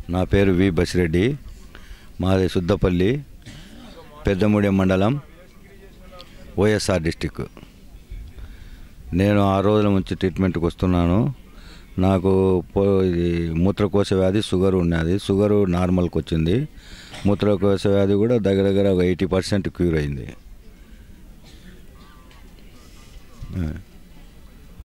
నా పేరు వి బసిరెడ్డి, మాది సుద్దపల్లి, పెద్దముడి మండలం, వైఎస్ఆర్ డిస్టిక్. నేను 6 రోజుల నుంచి ట్రీట్మెంట్కి వస్తున్నాను. నాకు మూత్రకోశ వ్యాధి, షుగర్ ఉన్నది. షుగరు నార్మల్కి వచ్చింది. మూత్రకోశ వ్యాధి కూడా దగ్గర 80% క్యూర్ అయింది.